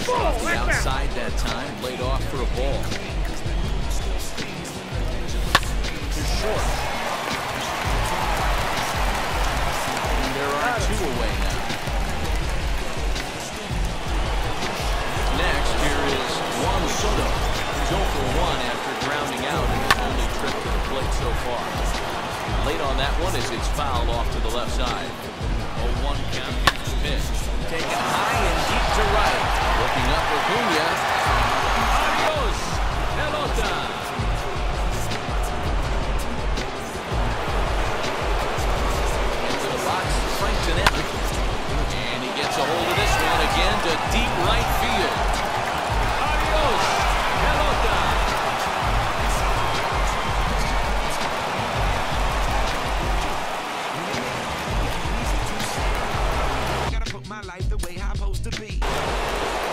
Off the outside that time, laid off for a ball. Here's short. And there are two away now. Next, here is Juan Soto. He's 0 for 1 after grounding out in his only trip to the plate so far. Late on that one as it's fouled off to the left side. 0-1 count. Here's the pitch. Taken high and deep to right. Looking up Acuna. Adios, pelota. Into the box, Frank Tanana. And he gets a hold of this one again to deep right field. Adios, pelota. My life the way I'm supposed to be.